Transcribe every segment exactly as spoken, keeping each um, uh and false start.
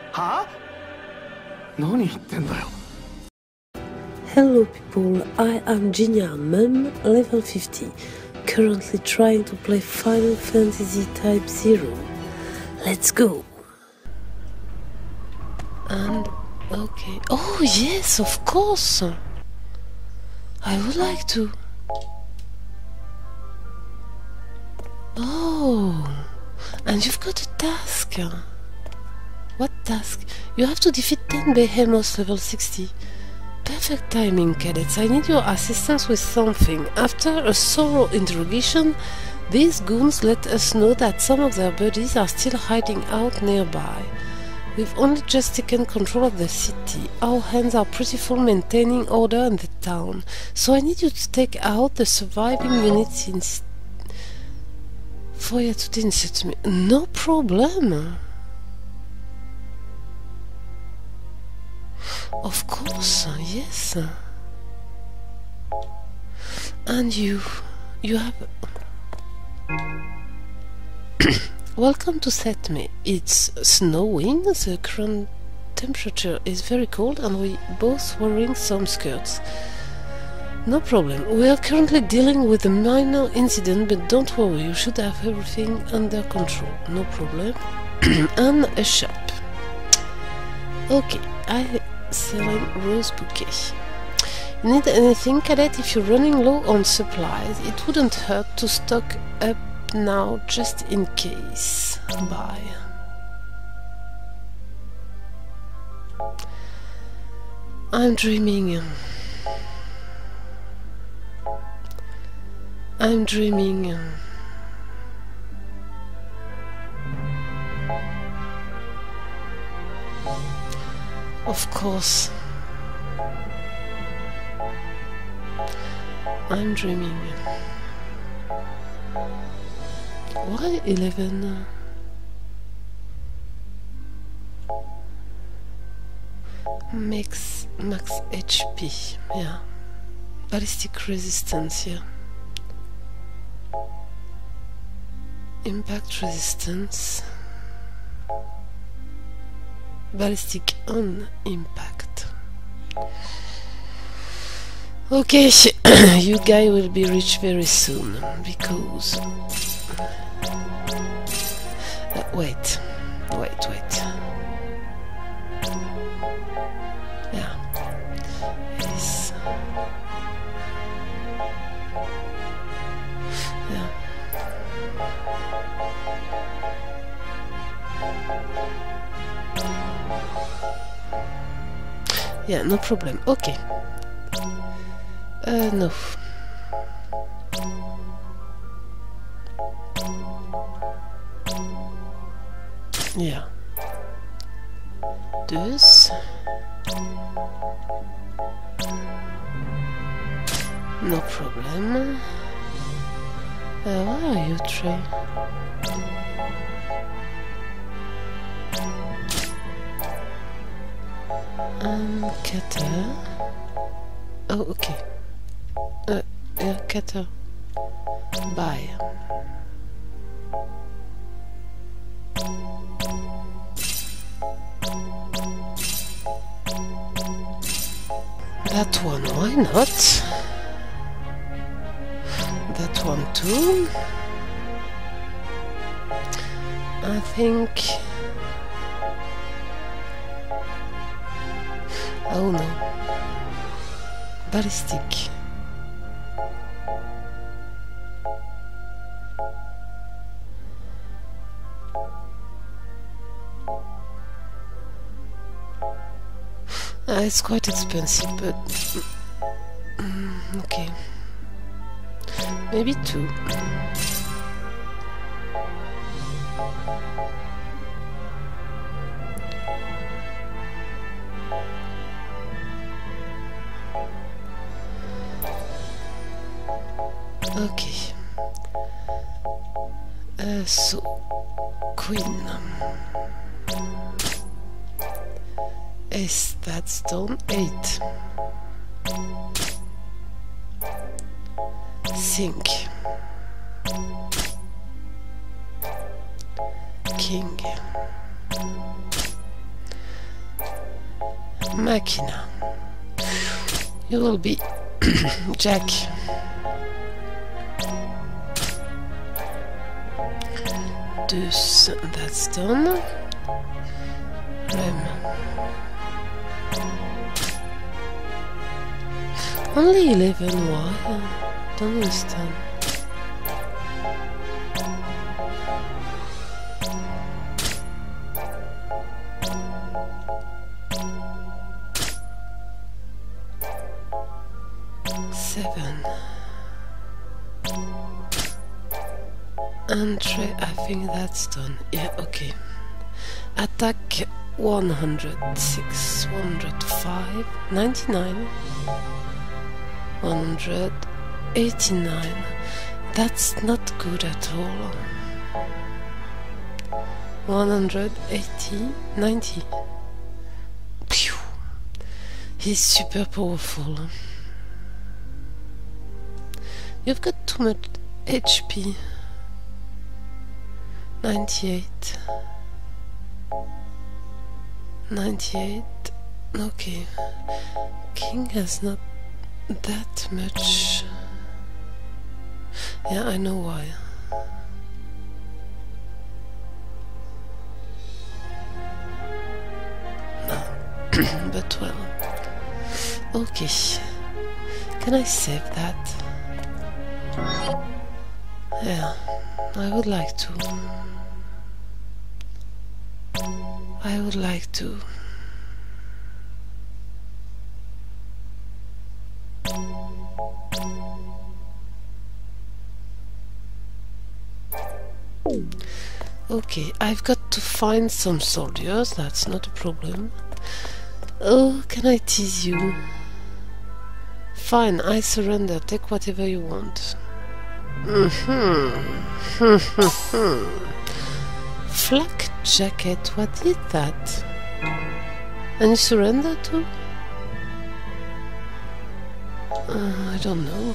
Hello people, I am Ginia, mum, level fifty, currently trying to play Final Fantasy Type zero. Let's go! And, okay, oh yes, of course! I would like to. Oh, and you've got a task. What task? You have to defeat ten behemoths level sixty. Perfect timing, cadets. I need your assistance with something. After a thorough interrogation, these goons let us know that some of their buddies are still hiding out nearby. We've only just taken control of the city. Our hands are pretty full maintaining order in the town, so I need you to take out the surviving units in Foya today in Cetme. No problem. Of course, yes. And you, you have. Welcome to Cetme. It's snowing, the current temperature is very cold and we both wearing some skirts. No problem. We are currently dealing with a minor incident, but don't worry, you should have everything under control. No problem. And a shop. Okay, I selling rose bouquet. You need anything, cadet? If you're running low on supplies, it wouldn't hurt to stock up now just in case. Bye. I'm dreaming. I'm dreaming. Of course. I'm dreaming. Why eleven? Max, max H P, yeah. Ballistic resistance, yeah. Impact resistance. Ballistic on impact. Okay, you guy will be rich very soon because. Uh, wait, wait, wait. Yeah. Yes. Yeah. Yeah, no problem. Okay. Uh, no. Yeah. Dus. No problem. Uh, where are you, Trey? Um, cutter. Oh, okay. Uh, yeah, cutter. Bye. That one, why not? That one too. I think. Oh no. Ballistic. Uh, it's quite expensive, but mm, okay. Maybe two. Okay. Uh, so, Queen. Is that's done? Eight. Sink. King. Machina. You will be Jack. Dus, that's done. Rem. Only eleven, why? Don't understand. Seven. Entry, I think that's done. Yeah, okay. Attack one hundred six, one hundred five, ninety-nine, one hundred eighty-nine. That's not good at all. one hundred eighty, ninety. Pew. He's super powerful. You've got too much H P. ninety-eight. ninety-eight. Okay. King has not that much. Yeah, I know why. No. But well. Okay. Can I save that? Yeah, I would like to. I would like to. Okay, I've got to find some soldiers, that's not a problem. Oh, can I tease you? Fine, I surrender, take whatever you want. Mm-hmm. Flak jacket, what is that? And you surrender to? Uh, I don't know.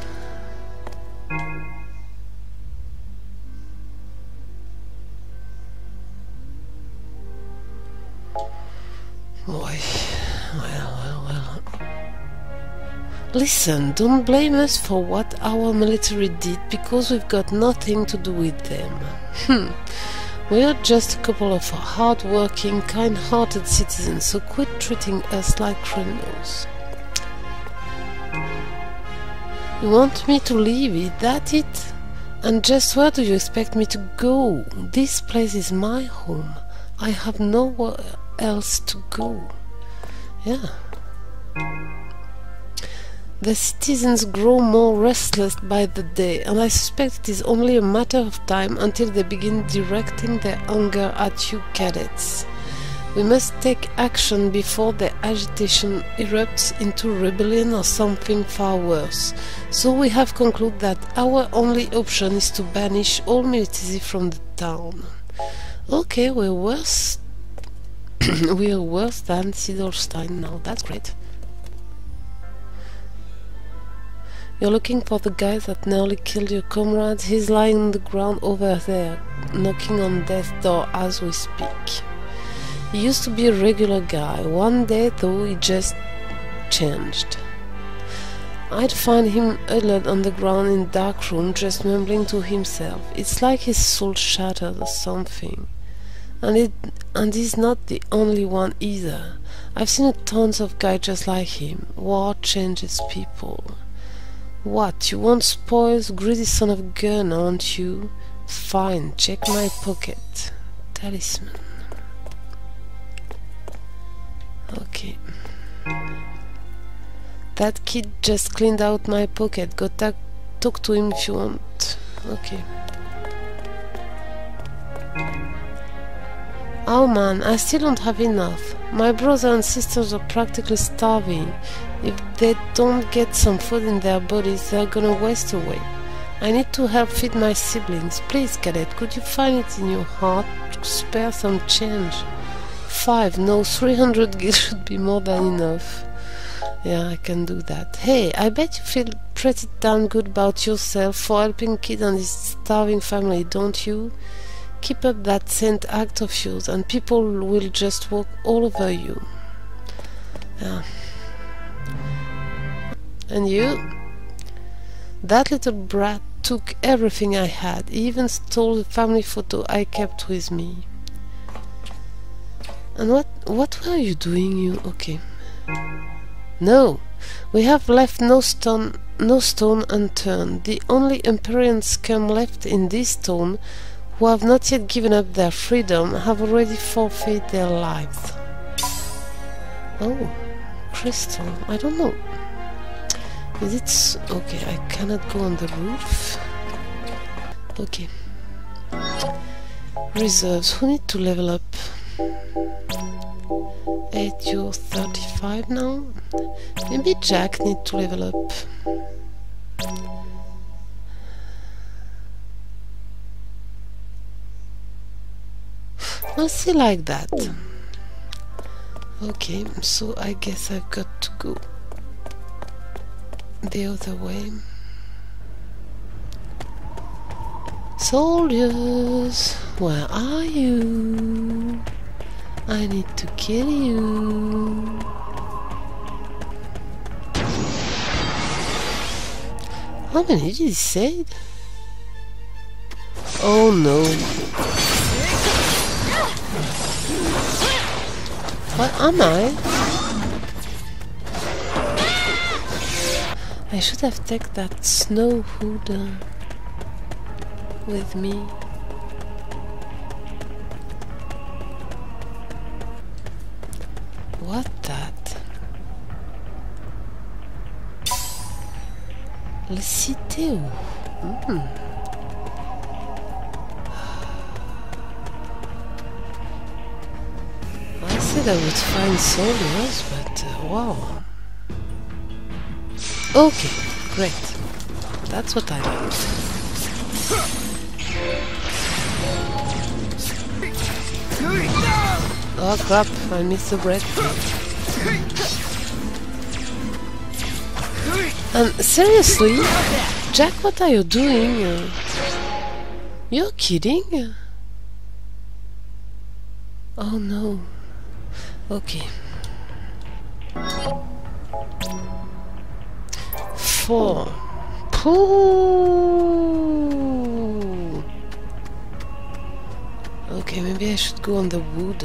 Boy, well, well, well. Listen, don't blame us for what our military did, because we've got nothing to do with them. Hmm. We are just a couple of hard-working, kind-hearted citizens, so quit treating us like criminals. You want me to leave, is that it? And just where do you expect me to go? This place is my home. I have nowhere else to go. Yeah. The citizens grow more restless by the day, and I suspect it is only a matter of time until they begin directing their anger at you cadets. We must take action before the agitation erupts into rebellion or something far worse. So we have concluded that our only option is to banish all military from the town. Okay, we're worse. We are worse than Sidelstein now. That's great. You're looking for the guy that nearly killed your comrades. He's lying on the ground over there, knocking on death's door as we speak. He used to be a regular guy. One day, though, he just changed. I'd find him huddled on the ground in a dark room, just mumbling to himself. It's like his soul shattered or something. And it and he's not the only one either. I've seen tons of guys just like him. War changes people. What, you want spoils, greedy son of a gun, aren't you? Fine, check my pocket. Talisman. Okay. That kid just cleaned out my pocket. Go ta talk to him if you want. Okay. Oh man, I still don't have enough. My brother and sisters are practically starving. If they don't get some food in their bodies, they're gonna waste away. I need to help feed my siblings. Please, cadet, could you find it in your heart to spare some change? Five, no, three hundred gil should be more than enough. Yeah, I can do that. Hey, I bet you feel pretty damn good about yourself for helping kid and his starving family, don't you? Keep up that saint act of yours and people will just walk all over you. Yeah. And you? That little brat took everything I had, even stole the family photo I kept with me. And what what were you doing, you? Okay. No, we have left no stone no stone unturned. The only Empyrean scum left in this town who have not yet given up their freedom have already forfeited their lives. Oh, crystal. I don't know. Is it s okay? I cannot go on the roof. Okay. Reserves. Who need to level up? eight, you're thirty-five now. Maybe Jack need to level up. I'll see like that. Okay, so I guess I've got to go the other way. Soldiers, where are you? I need to kill you. How many did he say? Oh no. Where am I? I should have taken that snow hood uh, with me. What that? Le Cité. Mm. I said I would find soldiers, but uh, wow. Okay, great. That's what I like. Oh crap, I missed the bread. And seriously, Jack, what are you doing? Uh, you're kidding? Oh no. Okay. Four. Pooh. Okay, maybe I should go on the wood.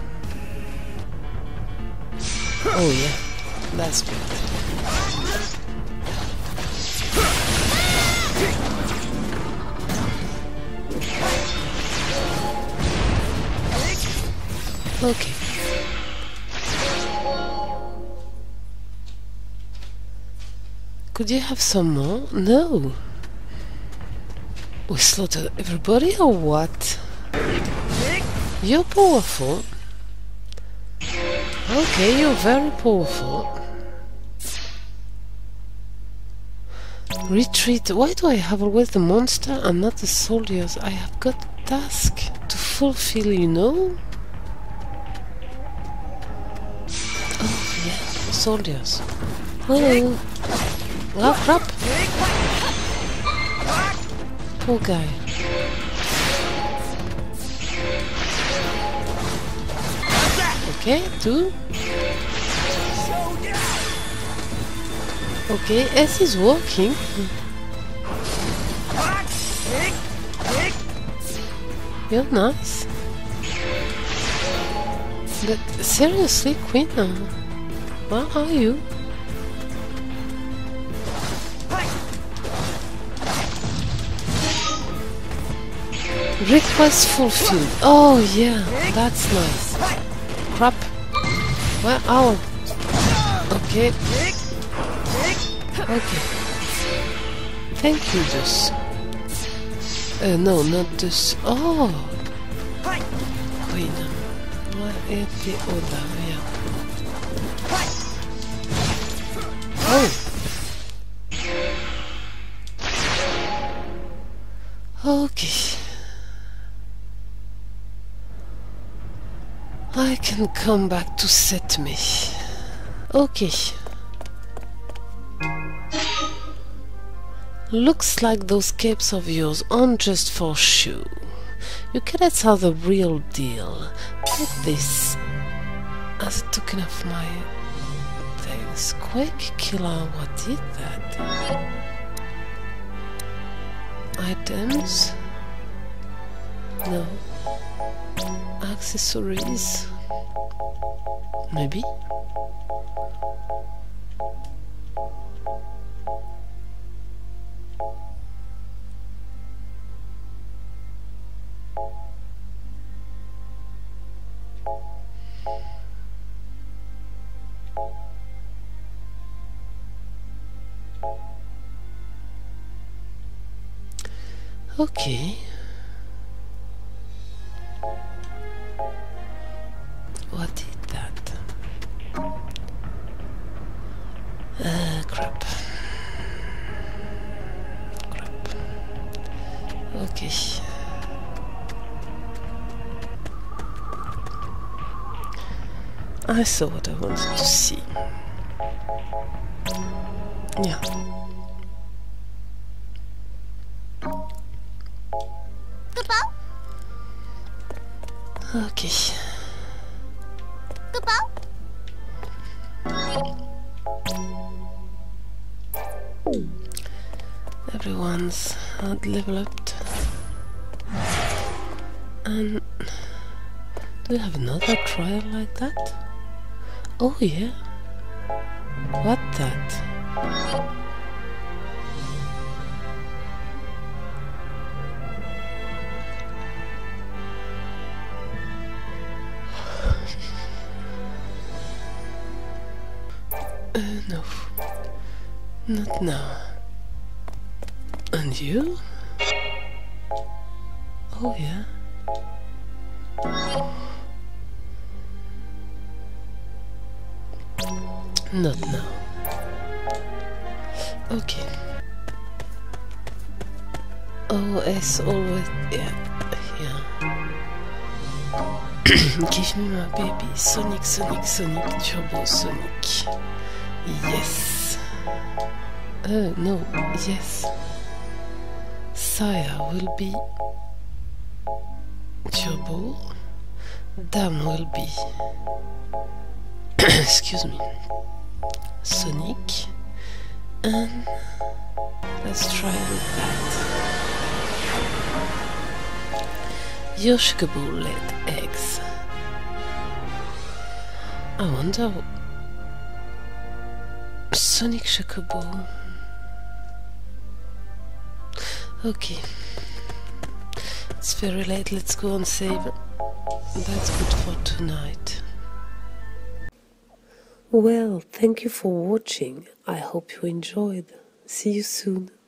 Oh yeah, that's good. Okay. Could you have some more? No. We slaughtered everybody or what? You're powerful. Okay, you're very powerful. Retreat. Why do I have always the monster and not the soldiers? I have got a task to fulfill, you know? Oh, yeah, soldiers. Hello. Oh, crap. Poor guy. Okay, two. Okay, S is working. You're nice. But seriously, Queen, uh, where are you? Request fulfilled. Oh yeah, that's nice. Crap. Where are? Okay. Okay. Thank you, this. Uh, no, not this. Oh! Queen. Where is the other? Yeah. Oh! Okay. I can come back to Cetme. Okay. Looks like those capes of yours aren't just for show. You cadets are the real deal. Take this as a token of my Quake Killer, what did that? Items? No. Accessories? Maybe? Okay. What did that? Ah, crap. Crap. Okay. I saw what I wanted to see. Yeah. Okay. Everyone's had level up. And do we have another trial like that? Oh yeah. What that? Uh, no, not now. And you? Oh yeah. Not now. Okay. Oh, as always, yeah, yeah. Give me my baby, Sonic, Sonic, Sonic, Turbo Sonic. Yes. Oh, no, yes. Sire will be Turbo. Dam will be... excuse me. Sonic. And... let's try with that. Your sugar bowl laid eggs. I wonder... Sonic Chocobo. Okay. It's very late, let's go and save. That's good for tonight. Well, thank you for watching. I hope you enjoyed. See you soon.